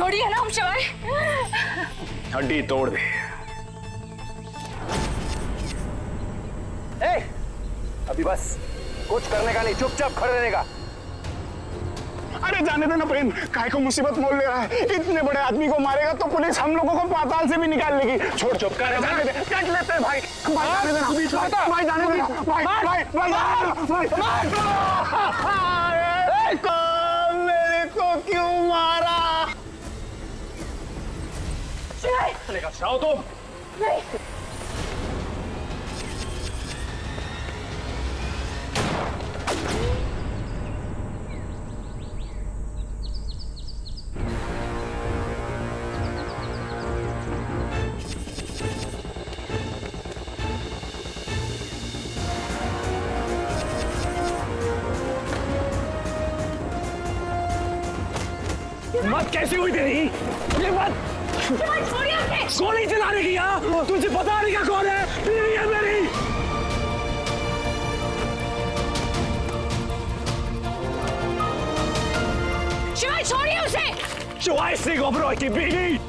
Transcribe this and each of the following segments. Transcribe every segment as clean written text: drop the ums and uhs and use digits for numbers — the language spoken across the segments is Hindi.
छोड़िए ना हम शिवाय। हड्डी तोड़ दे। अभी बस कुछ करने का नहीं, चुपचाप खड़े रहने का। अरे जाने दो ना प्रेम, काहे को मुसीबत मोल ले रहा है। इतने बड़े आदमी को मारेगा तो पुलिस हम लोगों को पाताल से भी निकाल लेगी। छोड़ चुप कर, जाने दे, काट लेते हैं भाई। भाई जाने देना, भाई जाने देना, भाई भाई भाई मेरे को क्यों मारा? चलेगा जाओ तुम। मत कैसी हुई तेरी? ये मत गोली चलाने की। यहाँ तुझे पता नहीं क्या कौन है? बीवी है मेरी। शिवाय छोड़िए उसे। शिवाय सिंह ओबरॉय की बीवी।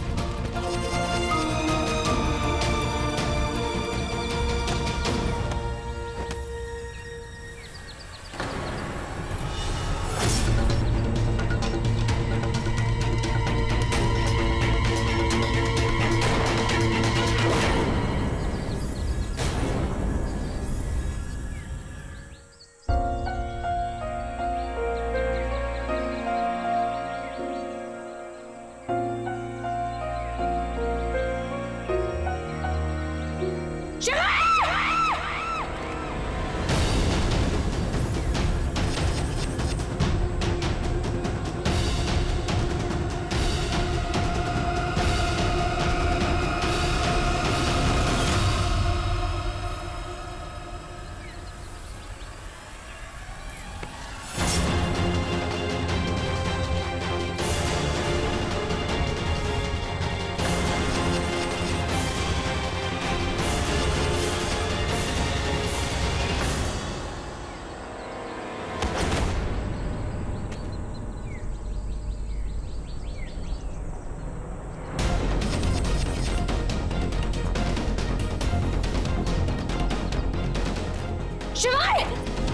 शिवाय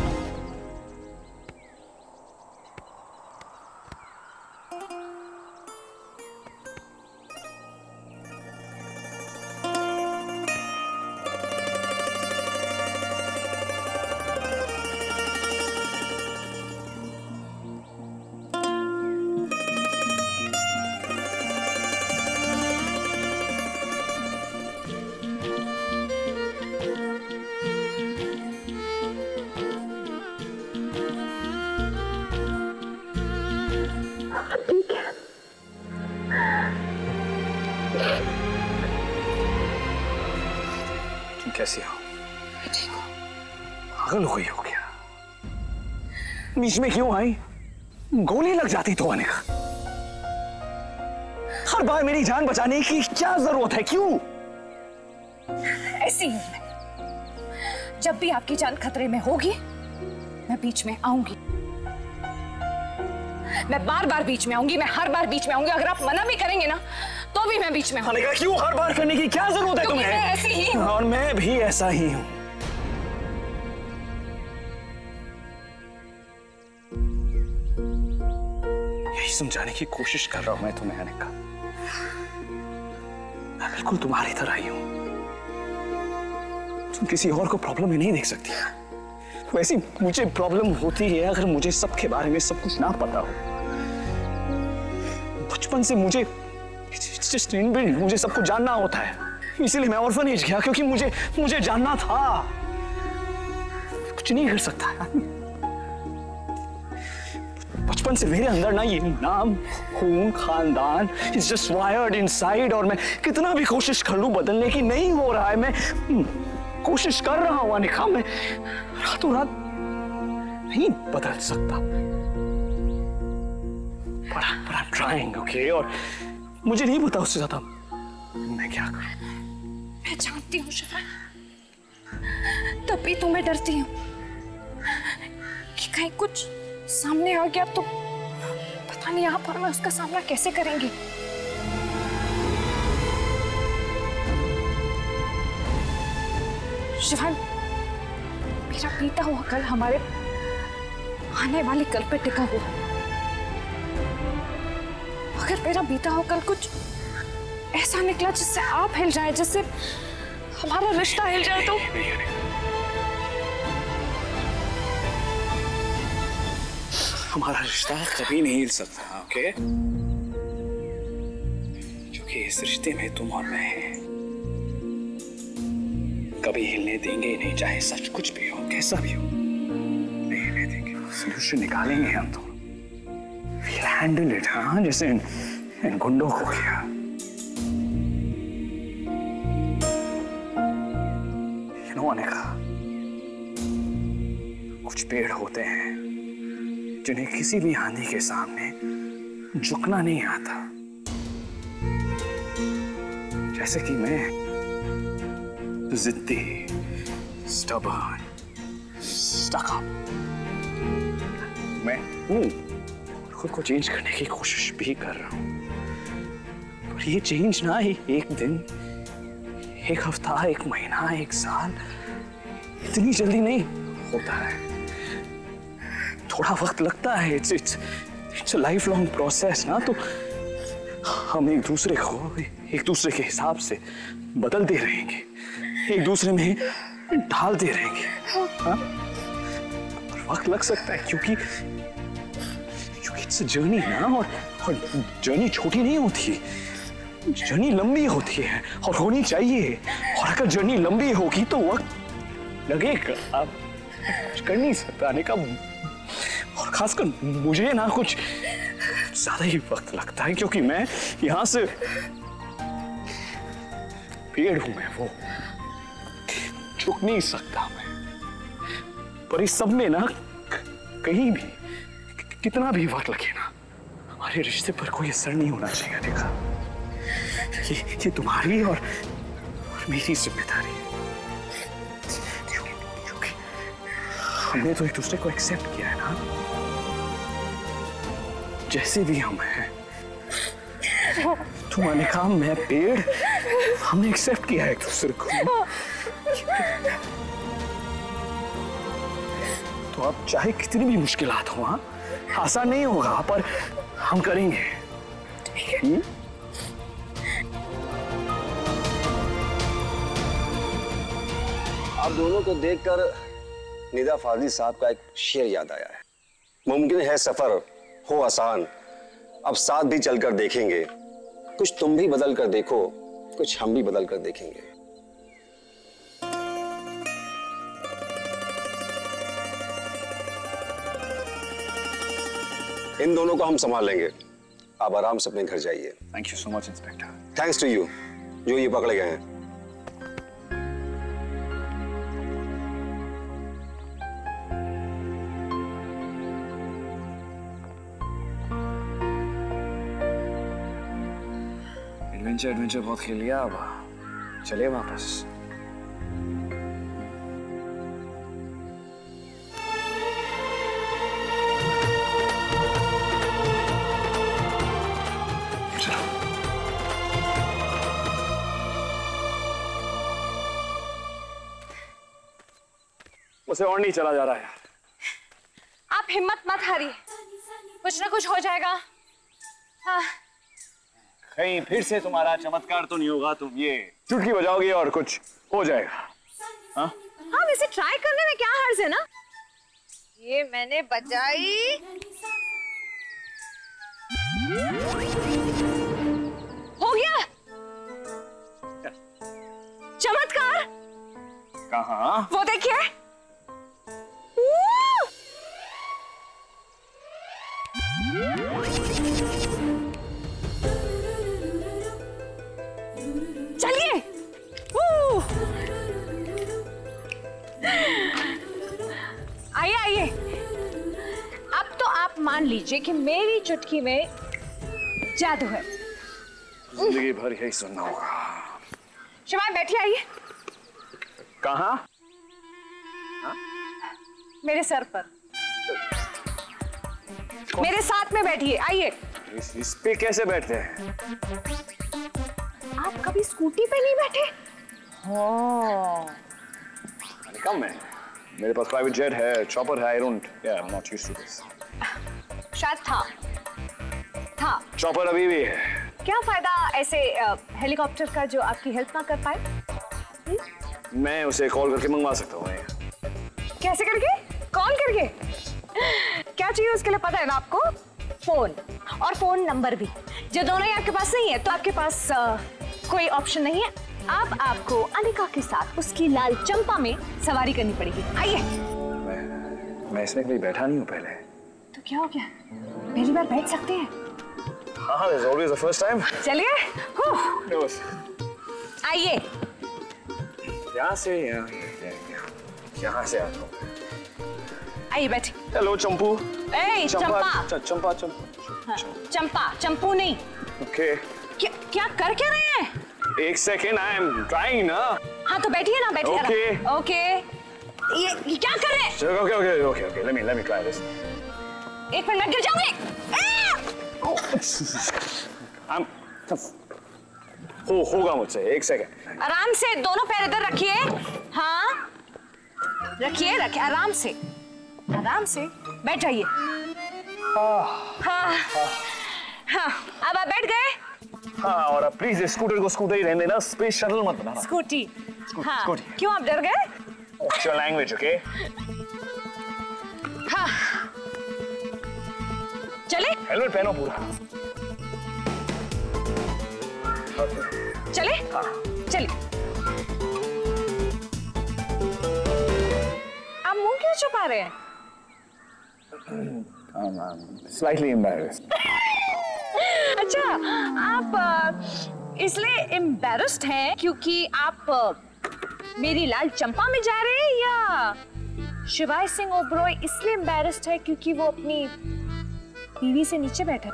कैसी हो? पागल हो गई हो क्या? बीच में क्यों आई? गोली लग जाती तो आने का। हर बार मेरी जान बचाने की क्या जरूरत है? क्यों? ऐसी ही मैं। जब भी आपकी जान खतरे में होगी मैं बीच में आऊंगी। मैं बार बार बीच में आऊंगी, मैं हर बार बीच में आऊंगी। अगर आप मना भी करेंगे ना तो भी मैं बीच में आऊंगी। क्यों हर बार करने की क्या जरूरत है तुम्हें? मैं ऐसी ही हूं। और मैं भी ऐसा ही हूं। यही समझाने की कोशिश कर रहा हूं मैं तुम्हें अनिका। मैं बिल्कुल तुम्हारी तरह ही हूं। तुम किसी और को प्रॉब्लम में नहीं देख सकती। वैसी मुझे प्रॉब्लम होती है अगर मुझे सबके बारे में सब कुछ ना पता हो। बचपन से मुझे मुझे सब कुछ जानना होता है। इसीलिए मैं ऑर्फनेज गया, क्योंकि मुझे जानना था। कुछ नहीं कर सकता। बचपन से मेरे अंदर ना ये नाम, खून, खानदान इज जस्ट वायर्ड इनसाइड। और मैं कितना भी कोशिश कर लूं बदलने की, नहीं हो रहा है। मैं कोशिश कर रहा हूं अनिका, मैं रातों रात नहीं बदल सकता। But I'm trying, okay? और मुझे नहीं पता उससे ज्यादा मैं क्या करूं। मैं जानती हूँ शिवा, तभी तो मैं डरती हूँ कि कहीं कुछ सामने आ गया तो पता नहीं आप और मैं उसका सामना कैसे करेंगे। शिवान, मेरा बीता हुआ कल हमारे आने वाले कल पे टिका हुआ। अगर मेरा बीता हुआ कल कुछ ऐसा निकला जिससे आप हिल जाए, जिससे हमारा रिश्ता हिल जाए, तो हमारा रिश्ता कभी नहीं हिल सकता, ओके? क्योंकि इस रिश्ते में तुम और मैं हैं। कभी हिलने देंगे ही नहीं, चाहे सच कुछ भी हो, कैसा भी हो, नहीं हिलने देंगे। सोल्यूशन निकालेंगे हम तो। We'll handle it, हाँ, जैसे इन गुंडों को किया। इन्होंने कहा कुछ पेड़ होते हैं जिन्हें किसी भी आंधी के सामने झुकना नहीं आता, जैसे कि मैं जिद्दी, stubborn, stuck up मैं हूं, खुद को चेंज करने की कोशिश भी कर रहा हूं, पर ये चेंज ना ही एक दिन, एक हफ्ता, एक महीना, एक साल इतनी जल्दी नहीं होता है। थोड़ा वक्त लगता है। It's a life long process ना। तो हम एक दूसरे को एक दूसरे के हिसाब से बदलते रहेंगे, एक दूसरे में ढालते रहेंगे, हाँ? और वक्त लग सकता है क्योंकि इट्स अ जर्नी ना, और जर्नी छोटी नहीं होती, जर्नी लंबी होती है और होनी चाहिए। और अगर जर्नी लंबी होगी तो वक्त लगेगा, आप कर नहीं सकता आने का, और खासकर मुझे ना कुछ ज्यादा ही वक्त लगता है क्योंकि मैं यहां से पेड़ हूं, मैं वो झुक नहीं सकता मैं। पर इस सब में ना कहीं भी कितना भी वक्त लगे ना, हमारे रिश्ते पर कोई असर नहीं होना चाहिए। देखा, ये तुम्हारी और मेरी जिम्मेदारी है, क्योंकि हमने तो एक दूसरे को एक्सेप्ट किया है ना, जैसे भी हम हैं। तुम्हारे काम, मैं पेड़, हमने एक्सेप्ट किया है एक दूसरे को। तो अब चाहे कितनी भी मुश्किलात हो, हाँ, आसान नहीं होगा पर हम करेंगे। आप दोनों को देखकर निदा फाजी साहब का एक शेर याद आया है। मुमकिन है सफर हो आसान, अब साथ भी चलकर देखेंगे, कुछ तुम भी बदल कर देखो, कुछ हम भी बदल कर देखेंगे। इन दोनों को हम संभाल लेंगे, आप आराम से अपने घर जाइए। Thank you so much inspector. Thanks to you जो ये पकड़े गए हैं। एडवेंचर बहुत खेल लिया, अब चले वापस। मुझसे और नहीं चला जा रहा है। आप हिम्मत मत हारिए, कुछ ना कुछ हो जाएगा। हाँ। कहीं फिर से तुम्हारा चमत्कार तो नहीं होगा, तुम ये चुटकी बजाओगे और कुछ हो जाएगा। हाँ, वैसे ट्राई करने में क्या हर्ज है ना। ये मैंने बजाई, हो गया चमत्कार। कहाँ? वो देखिए। चलिए। आइए आइए, अब तो आप मान लीजिए कि मेरी चुटकी में जादू है। जिंदगी भर यही सुनना होगा। शिवाय बैठिए, आइए। कहाँ? मेरे सर पर, मेरे साथ में बैठिए, आइए। इस पे कैसे बैठते हैं? आप कभी स्कूटी पे नहीं बैठे? कम है, मेरे पास प्राइवेट जेट है, चॉपर है, I am not used to this. शायद था चॉपर अभी भी है। क्या फायदा ऐसे हेलीकॉप्टर का जो आपकी हेल्प ना कर पाए? मैं उसे कॉल करके मंगवा सकता हूँ। कैसे करके? कॉल करके? क्या चाहिए उसके लिए पता है ना आपको? फोन, और फोन नंबर भी, जो दोनों ही आपके पास नहीं है तो आपके पास कोई ऑप्शन नहीं है। अब आपको अनिका के साथ उसकी लाल चंपा में सवारी करनी पड़ेगी। आइए। मैं इसमें कभी बैठा नहीं हूँ पहले। तो क्या हो गया, पहली बार बैठ सकते हैं। हाँ, there's always the first time। चलिए। आइए। यहाँ से आता हूँ। आइए बैठे। हेलो चंपू। ए चंपा। चंपा चंपा, चंपू नहीं। ओके। क्या कर क्या रहे हैं? एक सेकेंड, आई एम ट्राइंग ना। हाँ तो बैठिए ना, बैठिए। Okay okay. ये क्या कर रहे हैं? Okay, let me try this। एक मिनट में गिर जाऊंगी। होगा मुझसे, एक सेकेंड। आराम से, दोनों पैर इधर रखिए। हाँ रखिए, आराम से बैठ जाइए। हाँ, अब आप बैठ गए? हाँ, और अब प्लीज स्कूटर को स्कूटर ही रहने देना, स्पेस शटल मत बनाना। स्कूटी। हाँ, स्कूटी। क्यों आप डर गए? What's your language, okay? हाँ, चले? हेलमेट पहनो पूरा। चले? हाँ। चलिए। आप मुंह क्यों छुपा रहे हैं? Slightly embarrassed। अच्छा, आप इसलिए एम्बैरेस्ड हैं क्योंकि आप मेरी लाल चंपा में जा रहे हैं, या शिवाय सिंह ओबरॉय इसलिए एम्बैरेस्ड है क्योंकि वो अपनी बीवी से नीचे बैठा?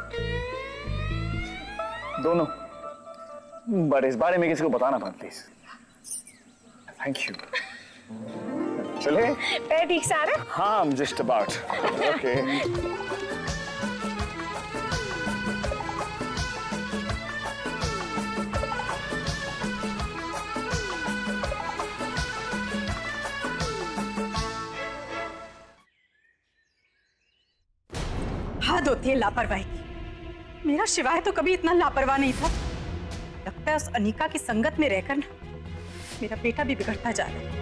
दोनों, बट इस बारे में किसी को बताना मत प्लीज। Thank you. चले? पैर ठीक से आ रहे? हाँ, I'm just about। Okay। हद होती है लापरवाही की। मेरा शिवाय तो कभी इतना लापरवाह नहीं था। लगता है उस अनिका की संगत में रहकर ना मेरा बेटा भी बिगड़ता जा रहा है।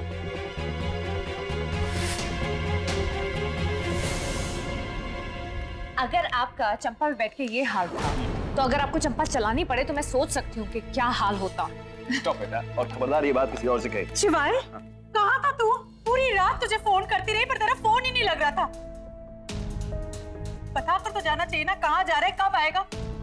अगर आपका चंपा में बैठ के ये हाल था, तो अगर आपको चंपा चलानी पड़े तो मैं सोच सकती हूँ कि क्या हाल होता। Stop it, और खबरदार ये बात किसी और से कही। शिवाय, कहाँ था तू? पूरी रात तुझे फोन करती रही पर तेरा फोन ही नहीं लग रहा था। पता तो जाना चाहिए ना, कहाँ जा रहा है, कब आएगा?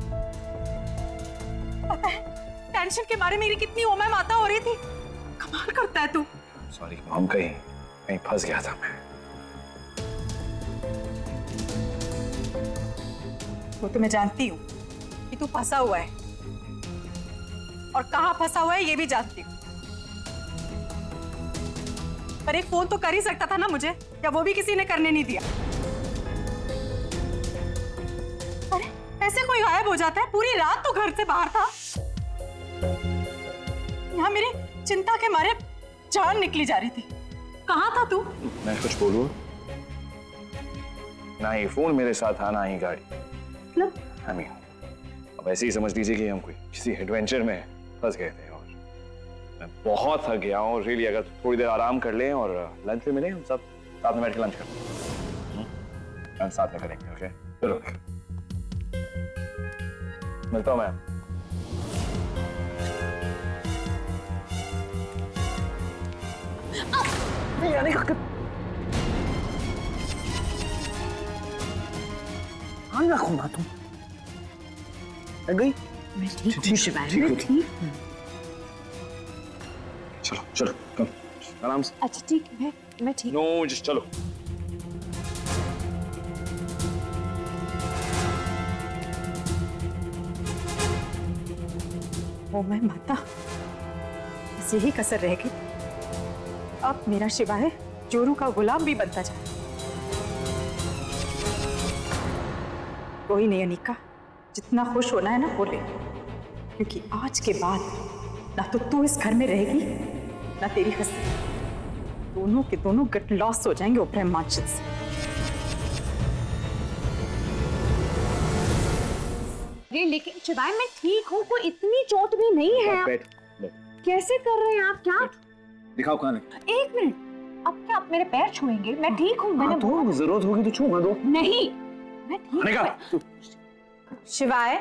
पता है टेंशन के मारे मेरी कितनी ओमै माता हो रही थी। कमाल करता है तू। सॉरी मॉम, कहीं फंस गया था मैं। वो तो मैं जानती हूँ कि तू फंसा हुआ है, और कहाँ फंसा हुआ है ये भी जानती हूँ। पर एक फोन तो कर ही सकता था ना मुझे, या वो भी किसी ने करने नहीं दिया। अरे ऐसे कोई गायब हो जाता है? पूरी रात तो घर से बाहर था। यहाँ मेरी चिंता के मारे जान निकली जा रही थी। कहाँ था तू? मैं कुछ बोलूं? ना ही फोन मेरे साथ था, ना ही गाड़ी। I mean, अब ऐसे ही समझ लीजिए कि हम किसी एडवेंचर में फंस गए थे, और मैं बहुत थक गया हूँ रियली। अगर थोड़ी देर आराम कर लें और लंच में मिलें, हम सब साथ में बैठ के लंच करते हैं। साथ में करेंगे, ओके? चलो, मिलता हूँ मैं। रखो ना तुम। गई? मैं ठीक हूँ शिवाय, मैं ठीक हूँ। चलो चलो, कम आराम से। अच्छा ठीक है, मैं ठीक। नो, जस्ट चलो। ओ मैं माता, बस यही कसर रह गई। अब मेरा शिवाय जोरू का गुलाम भी बनता जा रहा है। कोई नहीं अनिका, जितना खुश होना है ना हो ले, क्योंकि आज के बाद ना तो तू इस घर में रहेगी, ना तेरी हंसी। दोनों के दोनों गेट लॉस हो जाएंगे इब्राहिम माजिद से। लेकिन शिवाय मैं ठीक हूँ, कोई इतनी चोट भी नहीं है। कैसे कर रहे हैं आप? क्या दिखाओ कहाँ है? एक मिनट, अब क्या आप मेरे पैर छुएंगे? मैं ठीक हूँ। मैंने तो जरूरत होगी तो छूंगा दो। नहीं, मैं ठीक हूँ। शिवाय,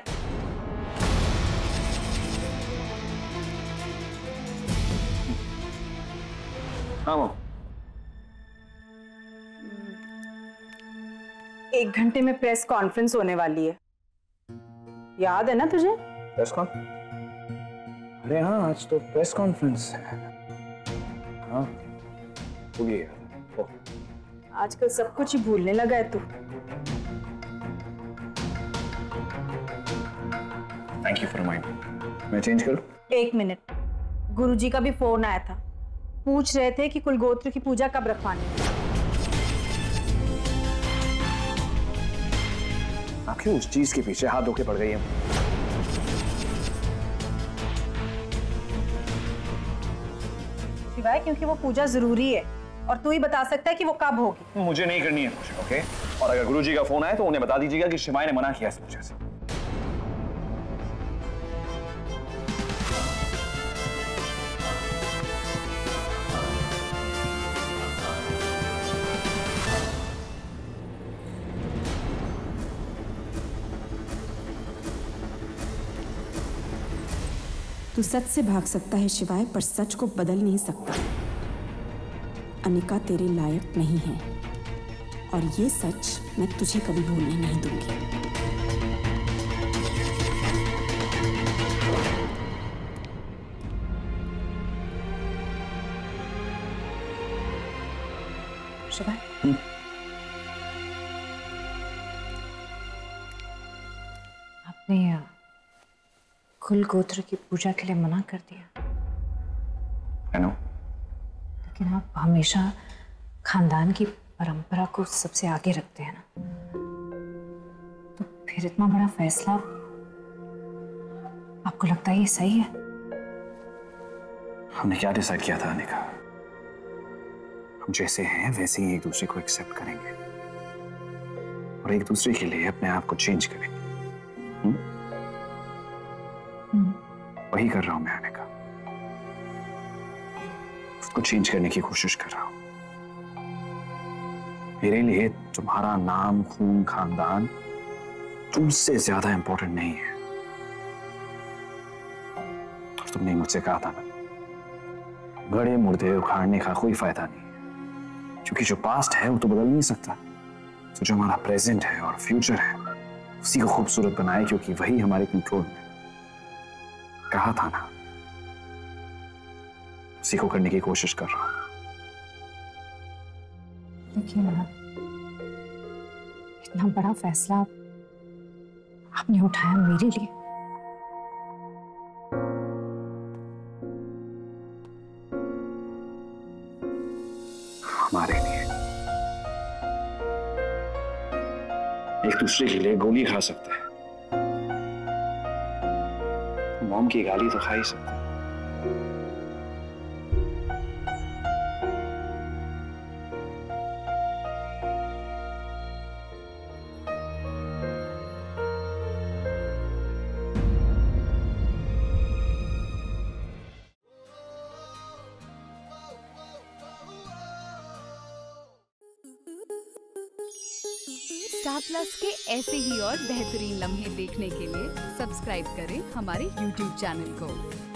हाँ वो 1 घंटे में प्रेस कॉन्फ्रेंस होने वाली है, याद है ना तुझे? Press con? अरे हाँ, आज तो प्रेस कॉन्फ्रेंस है। हाँ, हो गया। आजकल सब कुछ ही भूलने लगा है तू। Thank you for reminding. मैं चेंज करूं? 1 मिनट, गुरुजी का भी फोन आया था, पूछ रहे थे कि कुलगोत्र की पूजा कब रखवानी है। आप क्यों उस चीज के पीछे हाथ धोके पड़ गई हैं? शिवाय, क्योंकि वो पूजा जरूरी है और तू ही बता सकता है कि वो कब होगी। मुझे नहीं करनी है पूजा, ओके? और अगर गुरुजी का फोन आए तो उन्हें बता दीजिएगा कि शिवाय ने मना किया इस पूजा से। तू सच से भाग सकता है शिवाय, पर सच को बदल नहीं सकता। अनिका तेरे लायक नहीं है और ये सच मैं तुझे कभी भूलने नहीं दूंगी। शिवाय, आपने कुल गोत्र की पूजा के लिए मना कर दिया। I know. लेकिन आप हमेशा खानदान की परंपरा को सबसे आगे रखते हैं ना, तो फिर इतना बड़ा फैसला आपको लगता है ये सही है? हमने क्या डिसाइड किया था अनिका? हम जैसे हैं वैसे ही एक दूसरे को एक्सेप्ट करेंगे और एक दूसरे के लिए अपने आप को चेंज करेंगे। वही कर रहा हूं मैं अनिका, खुद को चेंज करने की कोशिश कर रहा हूं। मेरे लिए तुम्हारा नाम, खून, खानदान तुमसे ज्यादा इंपॉर्टेंट नहीं है। और तुमने मुझसे कहा था ना, गड़े मुर्दे उखाड़ने का कोई फायदा नहीं, क्योंकि जो पास्ट है वो तो बदल नहीं सकता। तो जो हमारा प्रेजेंट है और फ्यूचर है उसी को खूबसूरत बनाए, क्योंकि वही हमारे कंट्रोल में। कहा था ना, उसी को करने की कोशिश कर रहा हूं। लेकिन इतना बड़ा फैसला आपने उठाया मेरे लिए। हमारे लिए एक दूसरे के लिए गोली खा सकते हैं, मॉम की गाली तो खा ही सकते हैं। स्टार प्लस के ऐसे ही और बेहतरीन लम्हे देखने के लिए सब्सक्राइब करें हमारे YouTube चैनल को।